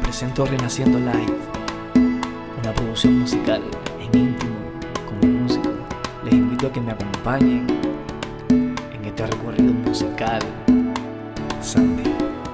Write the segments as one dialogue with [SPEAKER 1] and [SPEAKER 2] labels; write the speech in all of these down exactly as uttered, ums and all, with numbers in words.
[SPEAKER 1] presento Renaciendo Live, una producción musical en íntimo con el músico. Les invito a que me acompañen en este recorrido musical. Sandy.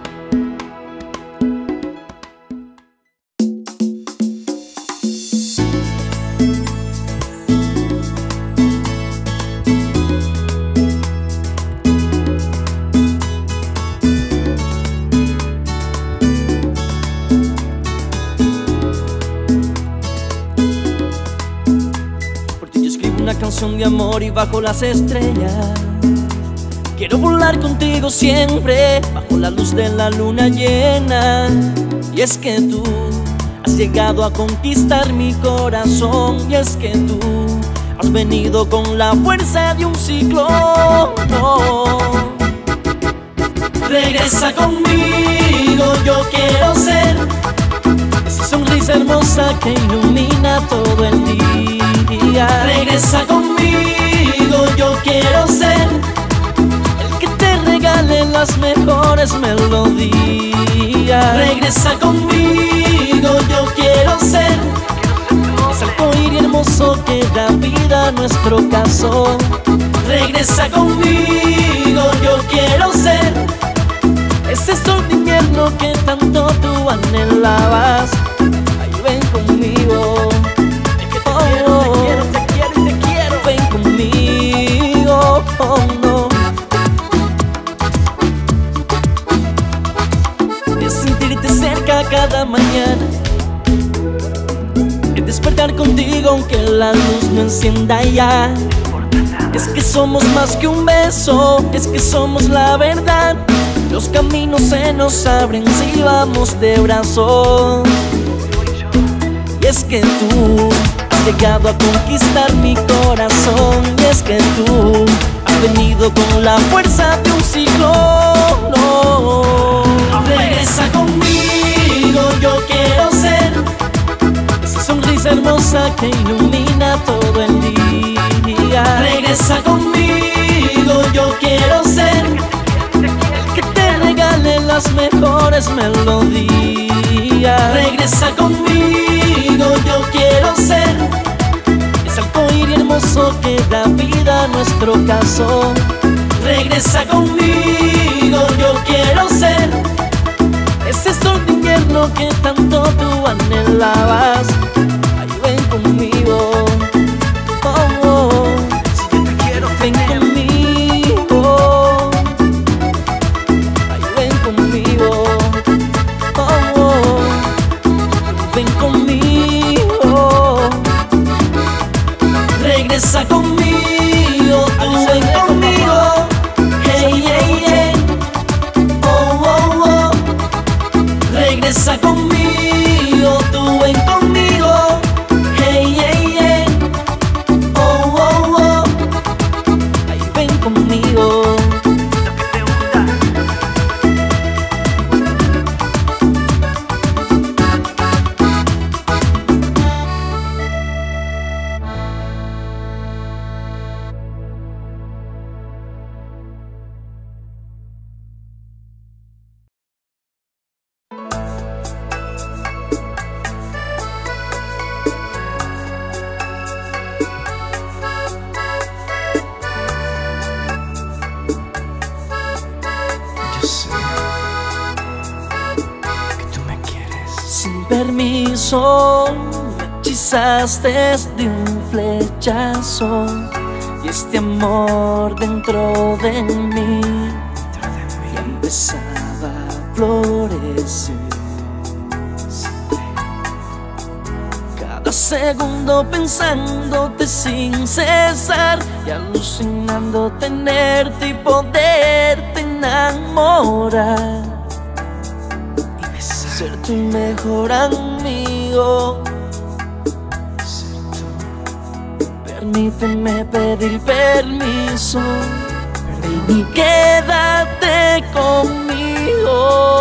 [SPEAKER 2] Una canción de amor y bajo las estrellas quiero volar contigo siempre, bajo la luz de la luna llena. Y es que tú has llegado a conquistar mi corazón, y es que tú has venido con la fuerza de un ciclón. Oh. Regresa conmigo, yo quiero ser esa sonrisa hermosa que ilumina todo el día. Regresa conmigo, yo quiero ser el que te regale las mejores melodías. Regresa conmigo, yo quiero ser ese arcoíris hermoso que da vida a nuestro caso. Regresa conmigo, yo quiero ser ese sol de invierno que tanto tú anhelabas. Ay, ven conmigo. Oh, no. Es sentirte cerca cada mañana, es despertar contigo aunque la luz no encienda ya. Es que somos más que un beso, es que somos la verdad. Los caminos se nos abren si vamos de brazo. Y es que tú has llegado a conquistar mi corazón, y es que tú has venido con la fuerza de un ciclón. No. Regresa conmigo, yo quiero ser esa sonrisa hermosa que ilumina todo el día. Regresa conmigo, yo quiero ser el que te regale las mejores melodías. Regresa conmigo, yo quiero ser ese arcoíris hermoso que da vida a nuestro caso. Regresa conmigo, yo quiero ser ese sol de invierno que tanto tú anhelabas. Ay, ven conmigo. Oh, oh. Si yo te quiero, ven conmigo. Ay, ven conmigo. Oh, oh. Ven conmigo. Regresa conmigo, tú ven conmigo. Hey, hey, hey. Oh, oh, oh. Regresa conmigo, tú ven conmigo. Hey, hey, hey. Oh, oh, oh. Ay, ven conmigo.
[SPEAKER 1] Yo sé que tú me quieres.
[SPEAKER 2] Sin permiso, me hechizaste de un flechazo, y este amor dentro de mí ya empezaba a florecer. Cada segundo pensándote sin cesar y alucinando tenerte y poderte enamorar. Ser tu mejor amigo, ser tú. Permíteme pedir permiso, ven y quédate conmigo.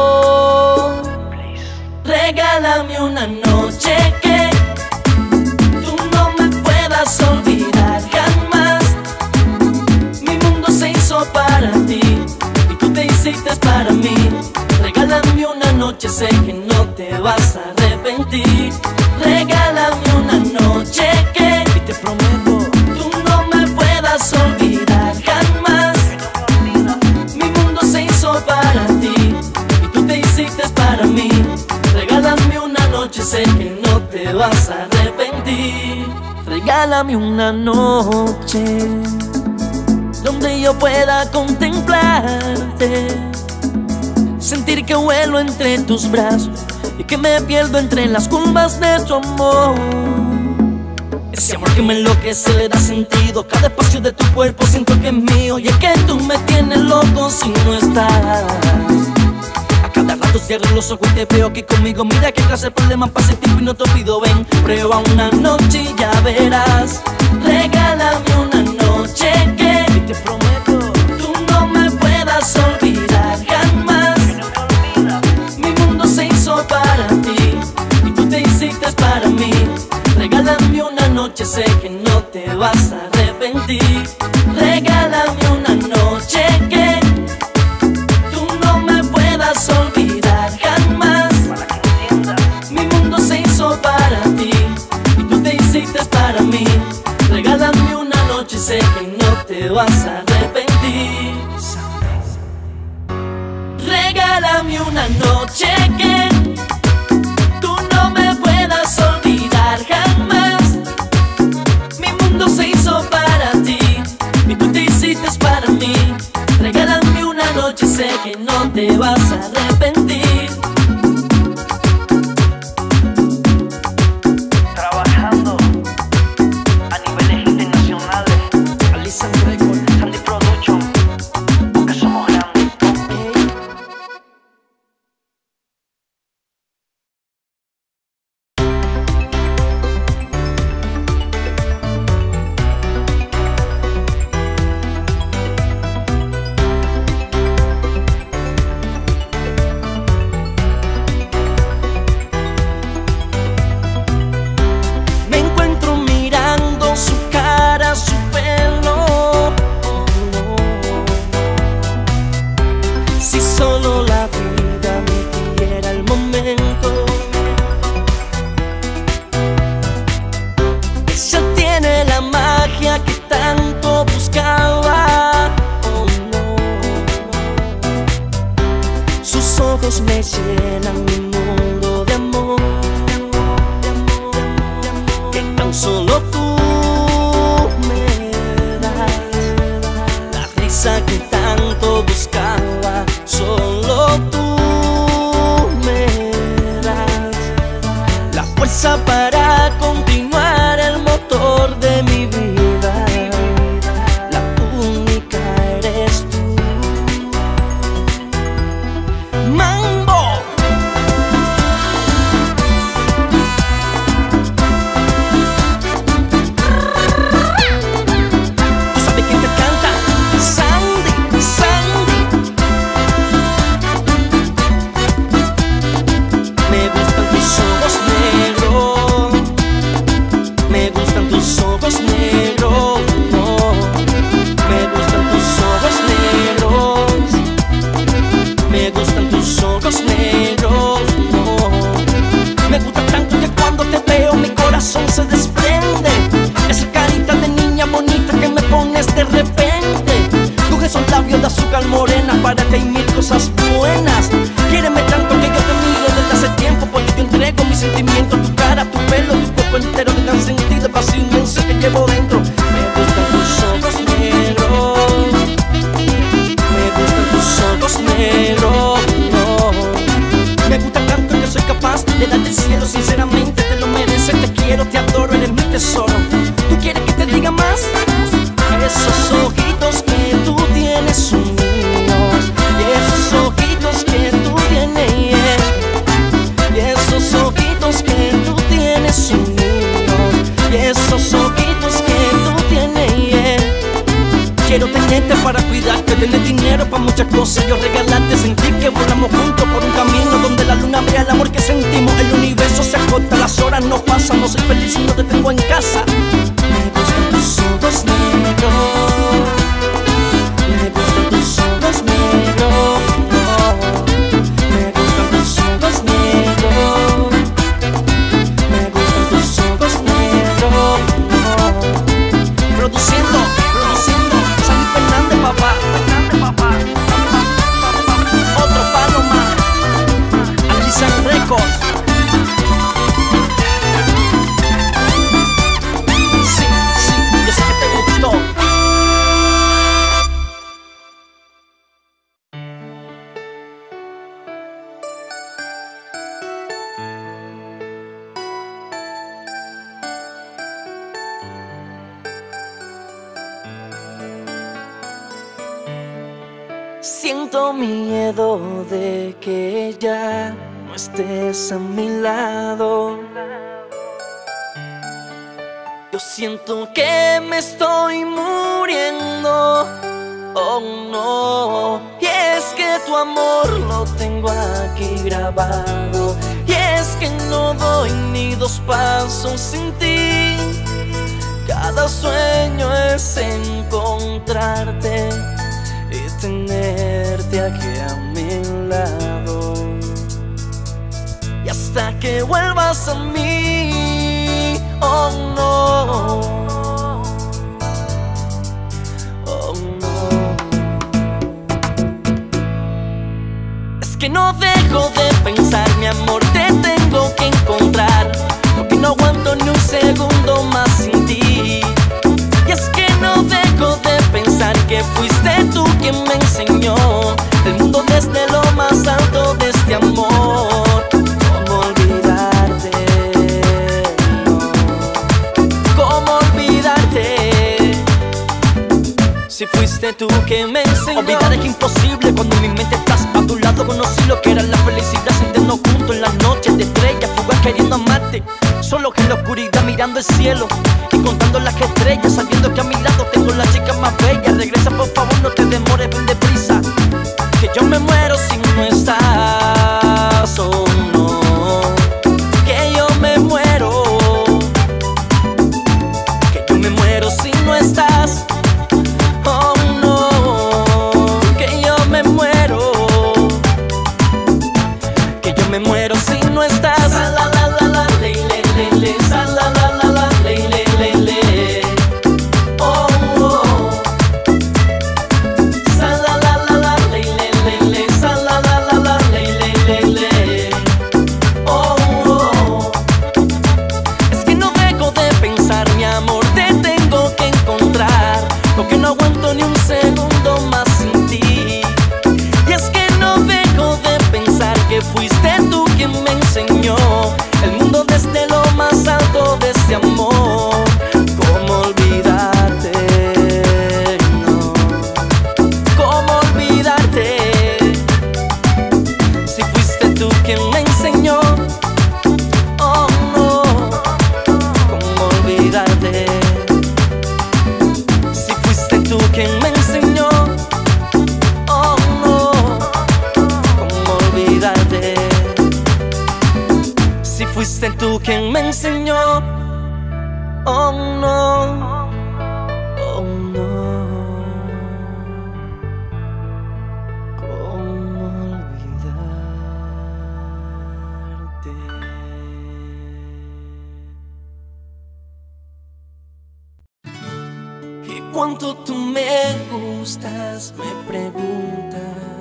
[SPEAKER 2] Regálame una noche que tú no me puedas olvidar jamás. Mi mundo se hizo para ti y tú te hiciste para mí. Regálame una noche noche, sé que no te vas a arrepentir. Regálame una noche que, y te prometo, tú no me puedas olvidar jamás. Mi mundo se hizo para ti y tú te hiciste para mí. Regálame una noche, sé que no te vas a arrepentir. Regálame una noche donde yo pueda contemplarte, sentir que vuelo entre tus brazos y que me pierdo entre las curvas de tu amor. Ese amor que me enloquece, le da sentido. Cada espacio de tu cuerpo siento que es mío. Y es que tú me tienes loco si no estás. A cada rato cierro los ojos y te veo aquí conmigo. Mira que clase de problemas pasa el tiempo y no te olvido. Ven, prueba una noche y ya verás. Regálame una noche que, y te prometo, tú no me puedas olvidar jamás. Mi mundo se hizo para ti y tú te hiciste para mí. Regálame una noche, sé que no te vas a arrepentir. Regálame una noche que tú no me puedas olvidar jamás. Mi mundo se hizo para ti y tú te hiciste para mí. Regálame una noche, sé que no te vas a arrepentir. Regálame una noche que tú no me puedas olvidar jamás. Mi mundo se hizo para ti y tú te hiciste para mí. Regálame una noche, sé que no te vas a arrepentir.
[SPEAKER 3] Trabajando a niveles internacionales,
[SPEAKER 2] Alisa Record,
[SPEAKER 3] Sandy Production, porque somos grandes.
[SPEAKER 2] Me encuentro mirando su cara, su pelo. Si solo la vida me diera el momento. Ella tiene la magia que tanto buscaba. Oh, no. Sus ojos me llenan mi mundo de amor. Que tan solo tú me das la risa que tanto buscaba. Solo tú me das la fuerza para continuar el motor de mi vida. La única eres tú. Mambo. Tú sabes quién te canta, Sandy, Sandy. Me gustan tus ojos negros, me gustan tus ojos negros, no. Me gustan tus ojos negros, me gustan tus ojos negros, no. Me gusta tanto que cuando te veo mi corazón se desprende. Esa carita de niña bonita que me pones de repente. Tus esos labios de azúcar morena, para que hay mil cosas buenas. Quiéreme tanto que yo te miro desde hace tiempo, porque te entrego mis sentimientos. Tu cara, tu pelo, tu cuerpo entero te dan sentido el vacío inmenso que llevo dentro. Me gustan tus ojos negros, me gustan tus ojos negros, no. Me gusta tanto que soy capaz de darte el cielo. Sinceramente te lo mereces, te quiero, te adoro, eres mi tesoro. ¿Tú quieres que te diga más? Esos ojitos que tú tienes son míos, y esos ojitos que tú tienes, yeah. Y esos ojitos que tú tienes son míos, y esos ojitos que tú tienes, yeah. Quiero tenerte para cuidarte, tener dinero para muchas cosas. Yo regalarte, sentir que volamos juntos por un camino donde la luna vea el amor que sentimos. El universo se acorta, las horas no pasan. No soy feliz si no te tengo en casa. Me gustan tus ojos negros, me gustan tus ojos negros, no. Me gustan tus ojos Siento miedo de que ya no estés a mi lado. Yo siento que me estoy muriendo, oh no. Y es que tu amor lo tengo aquí grabado, y es que no doy ni dos pasos sin ti. Cada sueño es encontrarte y tenerte aquí a mi lado. Y hasta que vuelvas a mí, oh no, oh no. Es que no dejo de pensar, mi amor, te tengo que encontrar, porque no aguanto ni un segundo más sin ti. Y es que no dejo de pensar que fuiste tú quien me enseñó el mundo desde lo más alto de este amor. ¿Cómo olvidarte? No. ¿Cómo olvidarte? Si fuiste tú quien me enseñó. Olvidar es imposible cuando en mi mente estás a tu lado. Conocí lo que era la felicidad, sentirnos juntos en las noches de estrellas, fugas queriendo amarte. Solo en la oscuridad mirando el cielo y contando las estrellas, sabiendo que a mi lado tengo la chica más bella. Regresa por favor, no te demores, ven deprisa, que yo me muero si no estás, oh no. Que yo me muero, que yo me muero si no estás, oh no. Que yo me muero, que yo me muero si no estás. La, la, la, la, la, le, le, le, le, sa, la, la, la, la, le, le, le, le. Oh, oh. Sa, la, la, la, la, le, le, le, le, sa, la, la, la, la, le, le, le, le. Oh, oh. Es que no dejo de pensar, mi amor, te tengo que encontrar, porque no aguanto ni un segundo más sin ti. Y es que no dejo de pensar que fuiste tú quien me enseñó el mundo desde lo más alto de este amor. ¿Cómo olvidarte? No. ¿Cómo olvidarte? Si fuiste tú quien me enseñó, oh no. ¿Cómo olvidarte? Si fuiste tú quien me enseñó, oh no. ¿Cómo olvidarte? Si fuiste tú quien me enseñó, oh no, oh no. ¿Cómo olvidarte? ¿Y cuánto tú me gustas? Me preguntas.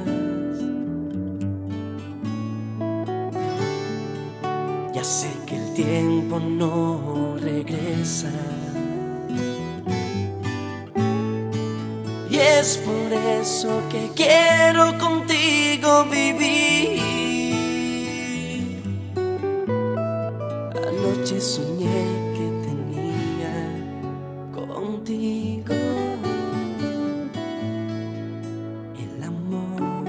[SPEAKER 2] Ya sé que el tiempo no regresa, y es por eso que quiero contigo vivir. Anoche soñé que tenía contigo el amor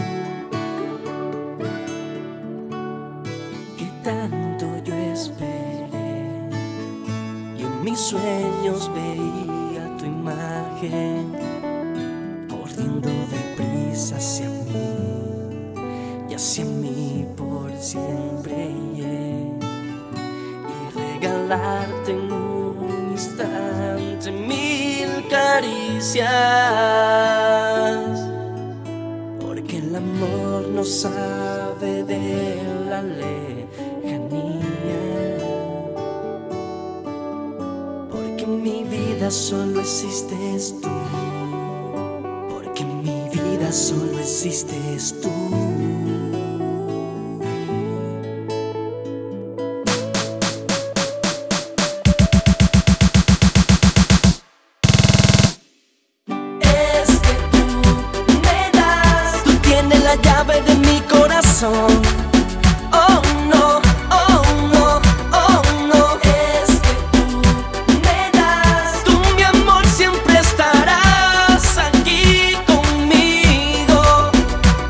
[SPEAKER 2] que tanto yo esperé, y en mis sueños veía tu imagen corriendo deprisa hacia mí y hacia mí por siempre, yeah. Y regalarte en un instante mil caricias, porque el amor no sabe de la lejanía, porque en mi vida solo existes tú, porque en mi vida solo existes tú. Es que tú me das, tú tienes la llave de mi corazón. Oh no, oh no, oh no. Es que tú me das, tú mi amor siempre estarás aquí conmigo.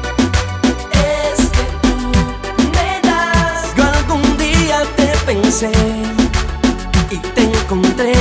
[SPEAKER 2] pensé y te encontré.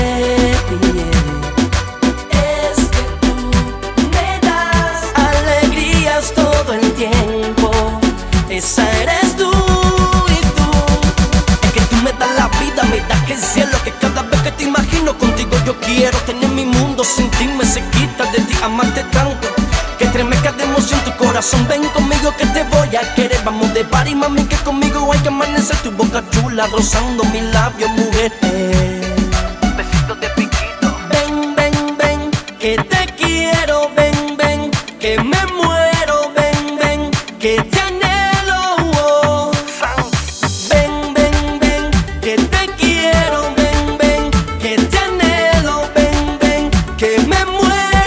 [SPEAKER 2] Es que tú me das alegrías todo el tiempo. Esa eres tú y tú. Es que tú me das la vida, me das que el cielo. Que cada vez que te imagino contigo yo quiero tener mi mundo sin ti, me se quita de ti, amarte tanto que estremezca de emoción tu corazón. Ven conmigo que te voy a querer. Vamos de party, mami, que conmigo hay que amanecer. Tu boca chula rozando mis labios, mujer.
[SPEAKER 3] Besitos de piquito.
[SPEAKER 2] Ven, ven, ven, que te quiero. Ven, ven, que me muero. Ven, ven, que te anhelo. Oh. Ven, ven, ven, que te quiero. Ven, ven, que te anhelo. Ven, ven, que me muero.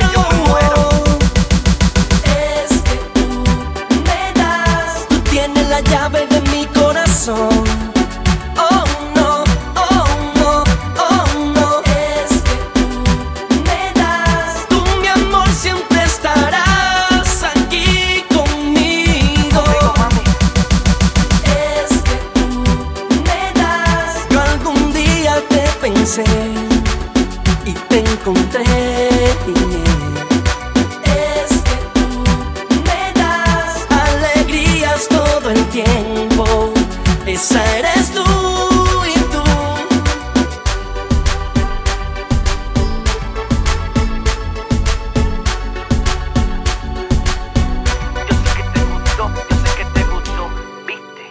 [SPEAKER 2] La llave de mi corazón. Oh no, oh no, oh no. Es que tú me das. Tú mi amor siempre estarás aquí conmigo.
[SPEAKER 3] Conmigo, mami.
[SPEAKER 2] Es que tú me das. Yo algún día te pensé y te encontré. Todo el tiempo, esa eres tú y tú.
[SPEAKER 3] Yo sé que te gustó, yo sé que te gustó, viste.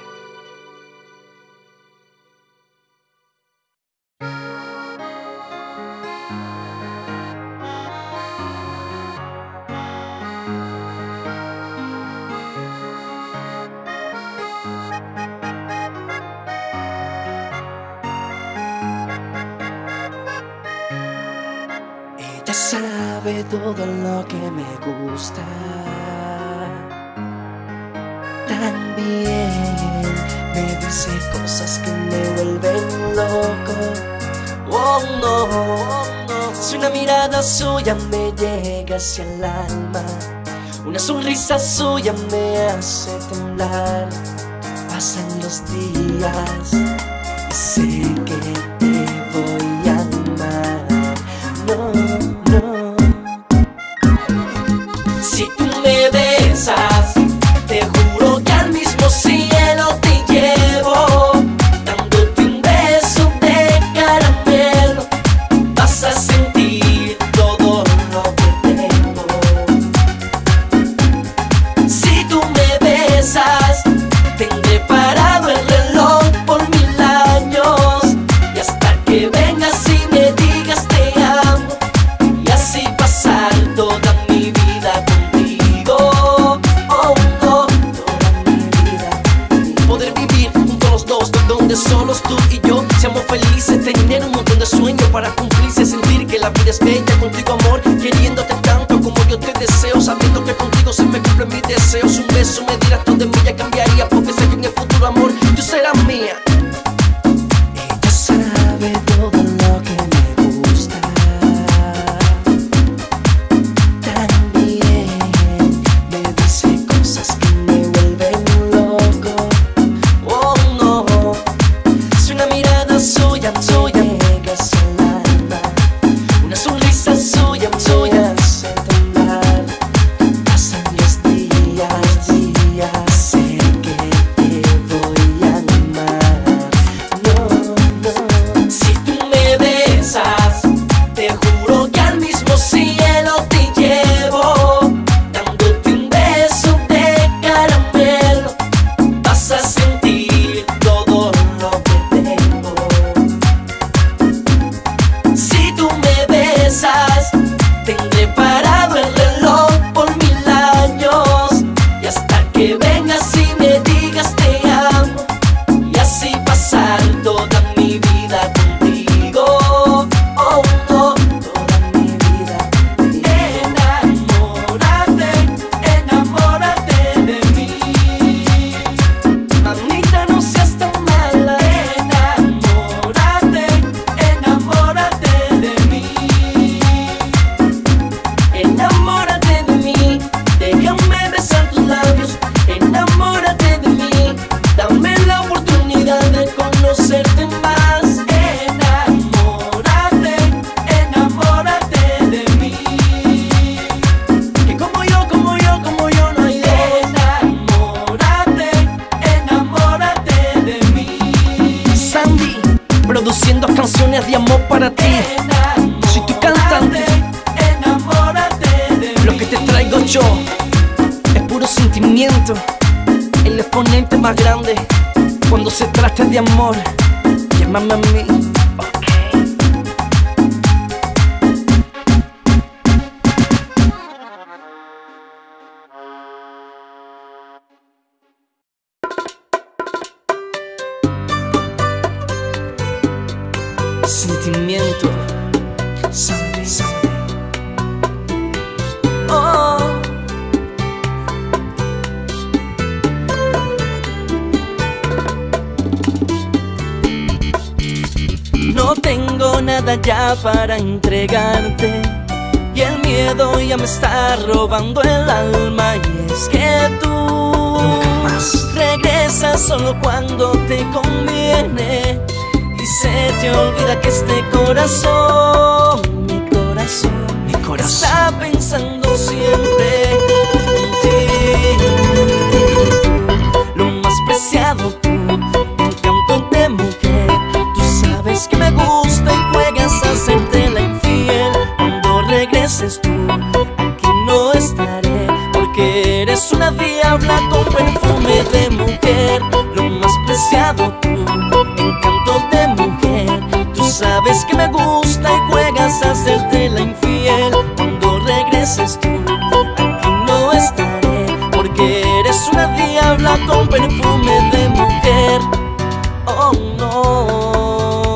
[SPEAKER 2] Ella sabe todo lo que me gusta. También me dice cosas que me vuelven loco. Oh no, oh, no. Si una mirada suya me llega hacia el alma, una sonrisa suya me hace temblar. Pasan los días y sé que te voy a amar. No, no. Si tú me besas, te juro que al mismo cielo te llevo. Dándote un beso de caramelo, vas a sentir todo lo que tengo. Si tú me besas, tendré parado el reloj por mil años. Y hasta que vengas y me digas te amo, y así pasar toda mi vida contigo. Oh no, toda mi vida contigo. Poder vivir juntos los dos, donde solos tú y yo seamos felices. Tener un montón de sueños para cumplirse. Sentir que la vida es bella contigo, amor. Queriéndote tanto como yo te deseo. Sabiendo que contigo se me cumplen mis deseos. Un beso me dirás todo de mí ya cambiaría. Porque sé que en el futuro, amor, tú serás mía. Ella sabe todo lo que me gusta. También me dice cosas que me vuelven loco. Oh no, si una mirada suya, suya llega hacia el alma, una sonrisa suya, suya hace temblar. Pasan los días, días, sé que te voy a amar. produciendo canciones de amor para ti. Soy tu cantante,
[SPEAKER 4] enamórate de mí.
[SPEAKER 2] lo que te traigo yo es puro sentimiento. El exponente más grande cuando se trata de amor, llámame a mí. Sentimiento, Sunday, Sunday. Oh. No tengo nada ya para entregarte y el miedo ya me está robando el alma. Y es que tú
[SPEAKER 1] Nunca más
[SPEAKER 2] regresas solo cuando te conviene y se te olvida que este corazón, mi corazón,
[SPEAKER 1] mi corazón
[SPEAKER 2] está pensando siempre en ti. Lo más preciado, tú, encanto de mujer. Tú sabes que me gusta y juegas a hacerte la infiel. Cuando regreses tú, aquí no estaré, porque eres una diabla con perfume de mujer. Lo más preciado, tú, encanto de mujer. Tú sabes que me gusta y juegas a hacerte la infiel. Cuando regreses tú, aquí no estaré, porque eres una diabla con perfume de mujer. Oh no.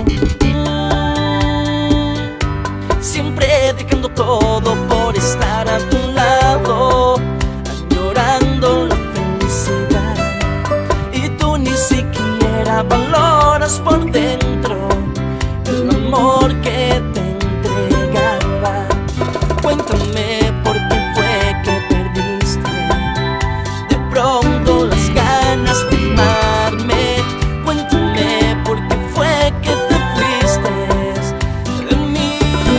[SPEAKER 2] mm. Siempre dejando todo por estar a tu lado, añorando la felicidad, y tú ni siquiera valoras por dentro el amor que te entregaba. Cuéntame por qué fue que perdiste de pronto las ganas de amarme. Cuéntame por qué fue que te fuiste de mí.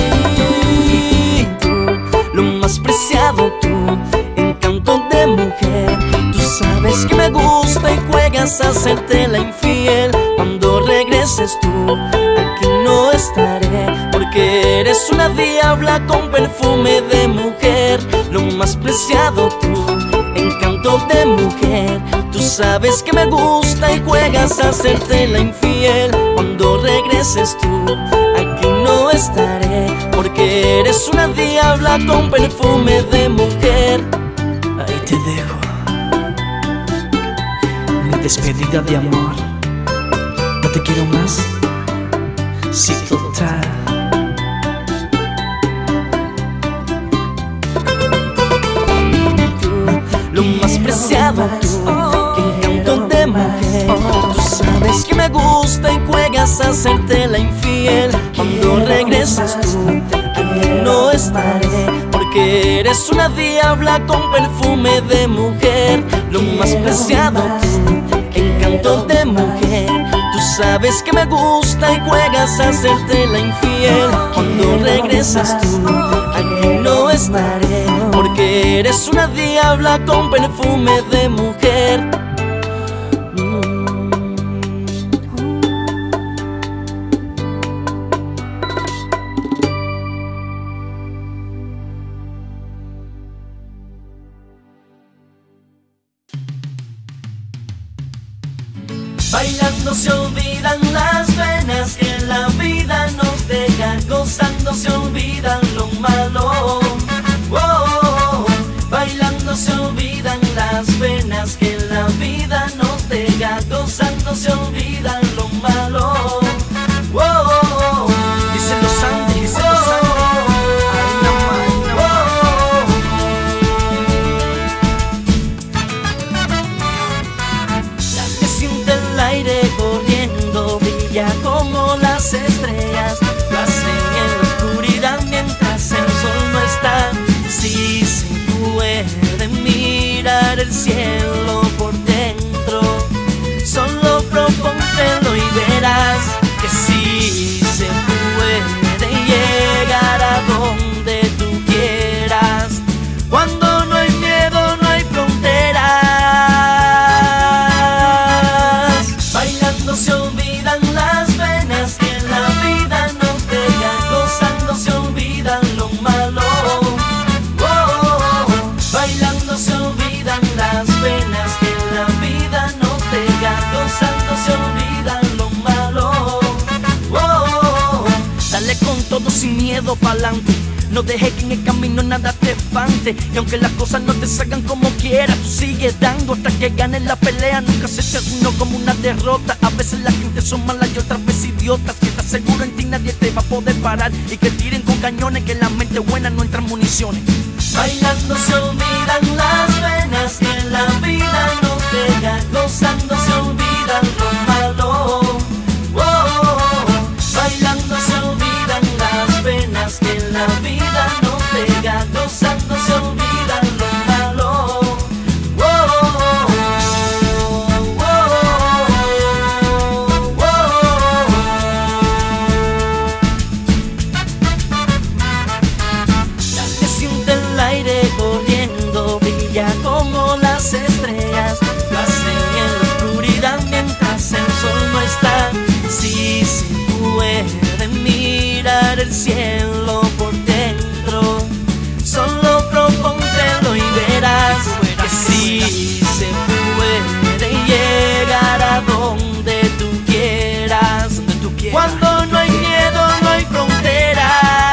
[SPEAKER 2] Tú, lo más preciado, tú, encanto de mujer. Tú sabes que me gusta y juegas a hacerte la infiel. Cuando regreses tú, aquí no estaré, porque eres una diabla con perfume de mujer. Lo más preciado, tú, encanto de mujer. Tú sabes que me gusta y juegas a hacerte la infiel. Cuando regreses tú, aquí no estaré, porque eres una diabla con perfume de mujer.
[SPEAKER 1] Ahí te dejo mi despedida de amor. No te quiero más, sí, total.
[SPEAKER 2] Lo más preciado, tú, encanto de mujer. Tú sabes que me gusta y juegas a hacerte la infiel. Cuando regreses tú, aquí no estaré, porque eres una diabla con perfume de mujer. Lo más preciado, tú, encanto de mujer. Tú sabes que me gusta y juegas a hacerte la infiel. Cuando regreses tú, aquí no estaré, porque eres una diabla con perfume de mujer. Bailando se olvidan las penas que la vida nos deja, gozando se olvidan lo malo. Oh, bailando se olvidan las penas que la vida nos deja, gozando se olvidan lo malo. Oh,
[SPEAKER 1] Dicen los ángeles, dicen los ángeles. Ay, nada más, nada más.
[SPEAKER 2] Se siente el aire corriendo, brilla como todo pa'lante. No dejes que en el camino nada te espante. Y aunque las cosas no te salgan como quieras, tú sigues dando hasta que ganes la pelea. Nunca se te uno como una derrota. A veces la gente son malas y otras veces idiotas. Si estás seguro en ti nadie te va a poder parar. Y que tiren con cañones, que en la mente buena no entran municiones.
[SPEAKER 4] Bailando se olvidan las penas que en la vida no deja. Gozando se olvidan lo malo. Oh, oh, oh. Bailando se olvidan las penas que en la vida no deja. Gozando se olvidan lo malo. Oh, oh, oh, oh, oh, oh,
[SPEAKER 2] Ya se siente el aire corriendo, brilla como las estrellas. Lo hacen en la oscuridad mientras el sol no está. Si se puede mirar el cielo por dentro, solo propóntelo y verás que sí se puede llegar a donde tú quieras. Cuando no hay miedo, no hay fronteras.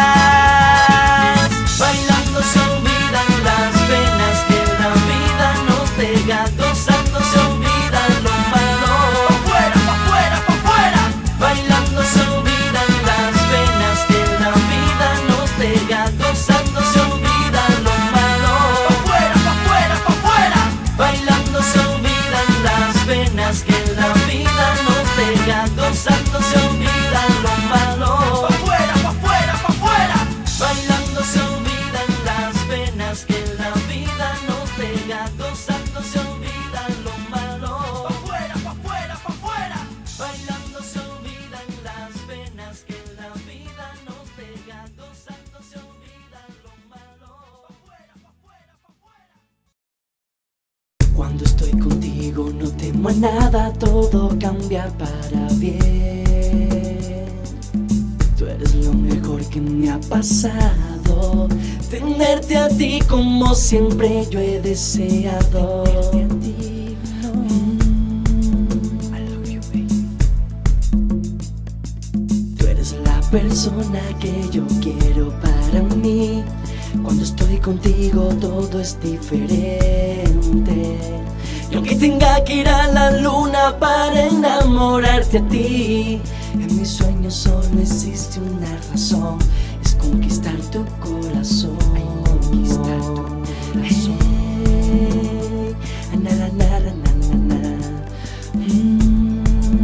[SPEAKER 4] bailando se olvidan las penas que la vida nos deja. Gozando se olvidan lo malo.
[SPEAKER 2] Pa' fuera, pa' fuera, pa' fuera.
[SPEAKER 4] Bailando se olvidan las penas que la vida nos deja. Gozando se olvidan lo malo.
[SPEAKER 2] Pa' fuera, pa' fuera, pa' fuera.
[SPEAKER 4] Bailando se olvidan las penas que la vida nos deja. Gozando se olvidan lo malo.
[SPEAKER 2] Pa' fuera, pa' fuera, pa' fuera.
[SPEAKER 4] Bailando se olvidan las penas que la vida nos deja. Gozando se olvidan lo malo.
[SPEAKER 2] Pa' fuera, pa' fuera, pa' fuera.
[SPEAKER 4] Bailando se olvidan las penas que la vida nos deja. Gozando se olvidan lo malo.
[SPEAKER 2] Pa' fuera, pa' fuera, pa' fuera.
[SPEAKER 1] Cuando estoy contigo no temo a nada, todo cambia para bien. Tú eres lo mejor que me ha pasado. Tenerte a ti como siempre yo he deseado. Mm, I love you, baby. Tú eres la persona que yo quiero para mí. Cuando estoy contigo todo es diferente. Y aunque tenga que ir a la luna para enamorarte a ti, en mis sueños solo existe una razón: es conquistar tu corazón. Ay, conquistar tu corazón. Hey, na, na, na, na, na, na. Mm.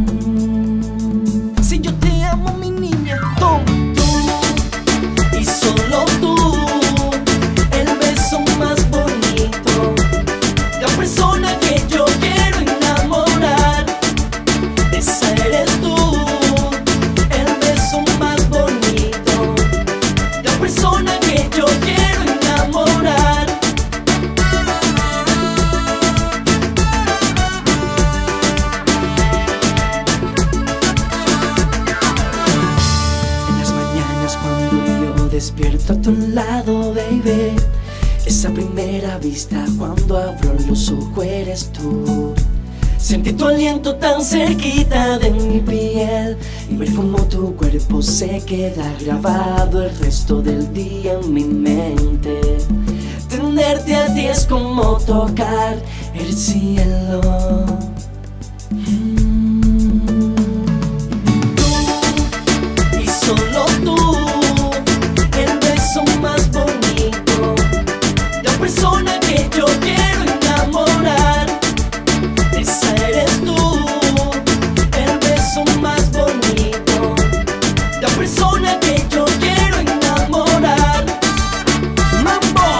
[SPEAKER 1] Si yo te amo, mi niña, tú, tú y solo tú. El beso más bonito, la persona que yo quiero enamorar, esa eres tú. El beso más bonito, la persona que yo quiero enamorar. En las mañanas cuando yo despierto a tu lado, baby, esa primera vista cuando abro los ojos eres tú. Sentí tu aliento tan cerquita de mi piel y ver cómo tu cuerpo se queda grabado el resto del día en mi mente. Tenerte a ti es como tocar el cielo. Mm. Tú y solo tú, el beso más bonito, la persona que yo quiero enamorar, esa eres tú. El beso más bonito, la persona que yo quiero enamorar. Mambo,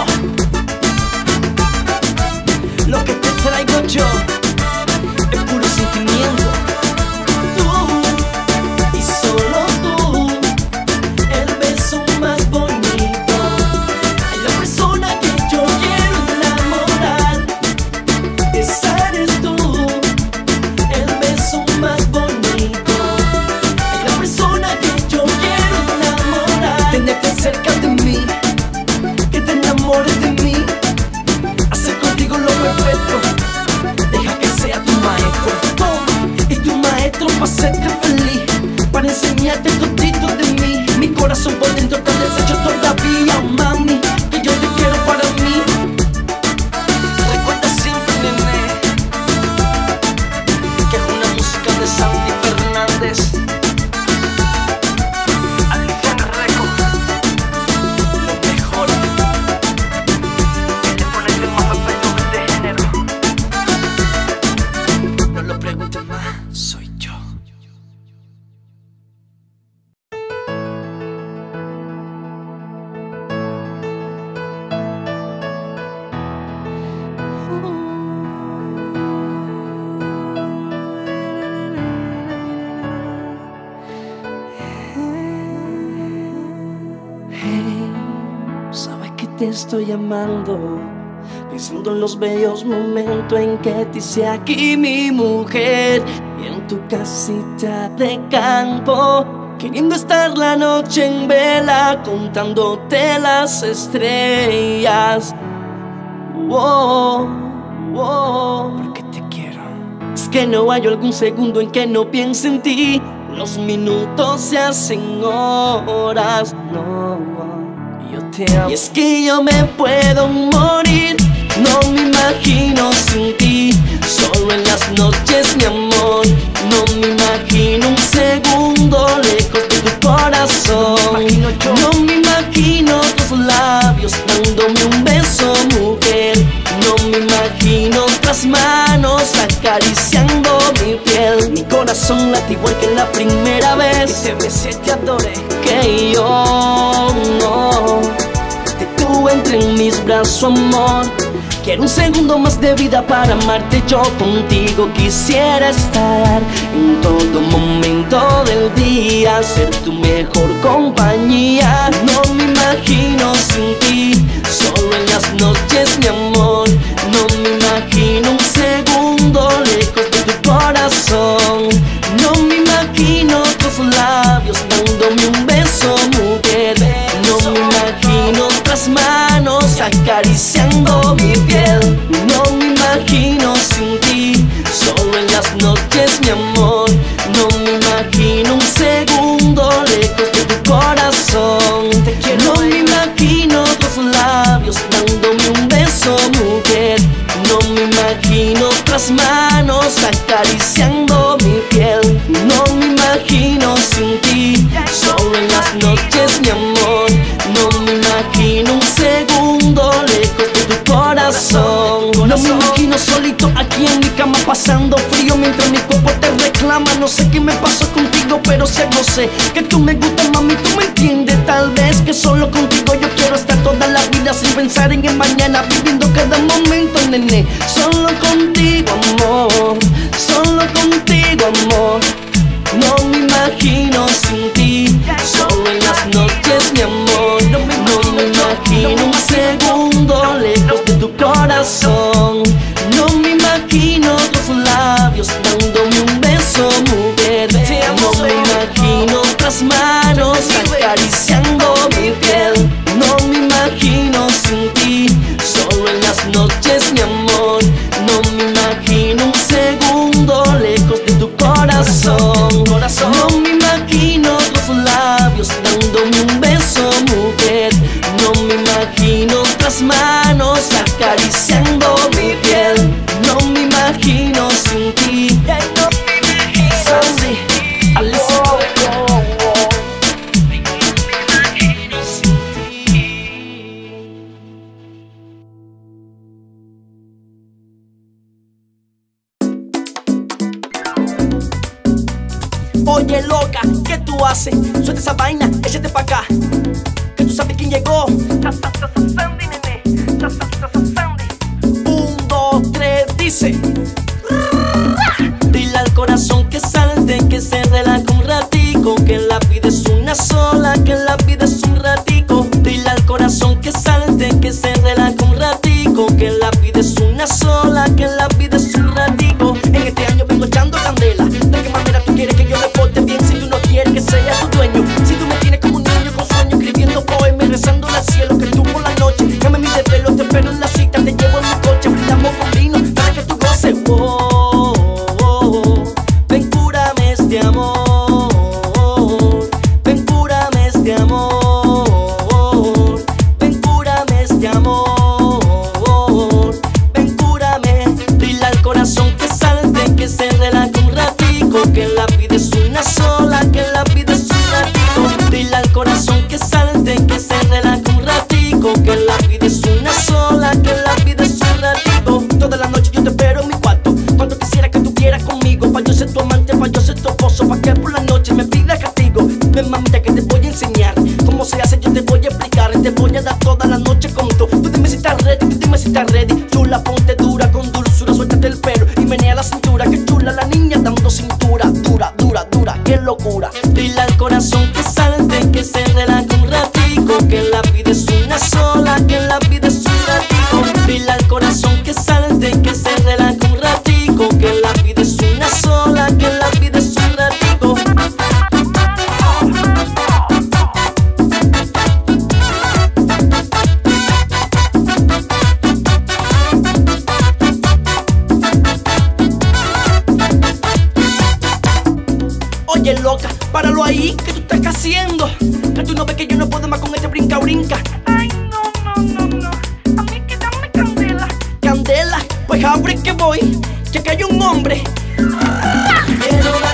[SPEAKER 1] lo que te traigo yo es puro sentimiento. Tú y solo tú, el beso más bonito, la persona que yo quiero enamorar, esa eres tú. El beso más bonito, la persona que yo quiero enamorar. Tenerte cerca de mí, que te enamores de mí, hacer contigo lo perfecto. Deja que sea tu maestro, toma, y tu maestro para hacerte feliz, para enseñarte todito de mí. Mi corazón por dentro está deshecho
[SPEAKER 2] te estoy amando, pensando en los bellos momentos en que te hice aquí mi mujer. Y en tu casita de campo, queriendo estar la noche en vela, contándote las estrellas. Wow, wow,
[SPEAKER 1] porque te quiero.
[SPEAKER 2] es que no hay algún segundo en que no piense en ti. Los minutos se hacen horas. No,
[SPEAKER 1] yo te amo.
[SPEAKER 2] y es que yo me puedo morir, no me imagino sin ti. Solo en las noches, mi amor, no me imagino un segundo lejos de tu corazón.
[SPEAKER 1] No me imagino yo.
[SPEAKER 2] No me imagino tus labios dándome un beso, mujer. No me imagino otras manos acariciando mi piel. Mi corazón late igual que la primera vez
[SPEAKER 1] Te besé, te adoré.
[SPEAKER 2] que yo no te tuve entre mis brazos, amor. Quiero un segundo más de vida para amarte. Yo contigo quisiera estar en todo momento del día, ser tu mejor compañía. No me imagino sin ti, solo en las noches, mi amor. No me imagino un segundo lejos de tu corazón. No me imagino tus labios dándome un beso, mujer. No me imagino otras manos acariciando mi piel. No me imagino sin ti, solo en las noches, mi amor. No me imagino un segundo lejos de tu corazón.
[SPEAKER 1] Te quiero.
[SPEAKER 2] No me imagino tus labios dándome un beso, mujer. No me imagino otras manos acariciando mi piel. No me imagino sin ti, solo en las noches, mi amor. No me imagino un segundo lejos de tu corazón. No me imagino solito aquí en mi cama pasando frío mientras mi cuerpo te reclama. No sé qué me pasó contigo, pero sé, no sé que tú me gustas, mami, tú me entiendes. Tal vez que solo contigo yo quiero estar toda la vida sin pensar en el mañana, viviendo cada momento, nene. Solo contigo, amor, solo contigo, amor. No me imagino sin ti, solo en las noches, mi amor. No me imagino un segundo lejos de tu corazón. No me imagino tus labios dándome un beso, mujer. No me imagino otras manos acariciando mi piel. No me imagino sin ti, solo en las noches, mi amor. No me imagino un segundo lejos de tu corazón. No me imagino tus labios dándome un beso, mujer. No me imagino otras manos acariciando mi piel. No me imagino sin ti. Sandy, Alicia. Oye, loca, ¿qué tú haces? Suelta esa vaina, échate pa' acá, que tú sabes quién llegó.
[SPEAKER 3] Sandy, nene. Sandy.
[SPEAKER 2] Un, dos, tres, dice. Dile al corazón que salte, que se relaje un ratico, que la vida es una sola, que la vida es un ratico. Dile al corazón que salte, que se relaje un ratico, que la vida es una sola, que la vida es un ratico. En este año vengo echando candela. ¿De qué manera tú quieres que yo me porte bien si tú no quieres que sea tu dueño? Si tú me tienes como un niño con sueño, escribiendo poemas, rezando al cielo, que tú por la noche llame mi desvelo, te espero en la cita, te llevo en mi coche, brindamos con vino para que tú goces. Oh, oh, oh. Ven, cúrame este amor, ven, cúrame este amor, ven, cúrame este amor, ven, cúrame. Dile al corazón que salte, que se relaje un ratico, que la vida es una sola, que la vida es un ratico. Dile al corazón que salte, que se relaje un ratico, que la vida es una sola, que la vida es un ratico. Toda la noche yo te espero en mi cuarto, cuando quisiera que estuvieras conmigo, pa' yo ser tu amante, pa' yo ser tu esposo, pa' que por la noche me pida castigo. Ven, mamita, que te voy a enseñar cómo se hace, yo te voy a explicar, te voy a dar toda la noche con tú. Tú dime si estás ready, tú dime si estás ready. Chula, ponte dura, con dulzura, suéltate el pelo y menea la cintura, que chula la niña dando cintura, dura, dura, dura, qué locura. Dile al corazón que salte, que se relaje un ratico, que la vida es una sola, que la Oye loca, páralo ahí, que tú estás haciendo. Que tú no ves que yo no puedo más con este brinca brinca.
[SPEAKER 5] Ay, no, no, no, no. A mí que dame candela.
[SPEAKER 2] Candela, pues abre que voy, ya que hay un hombre.
[SPEAKER 4] Quiero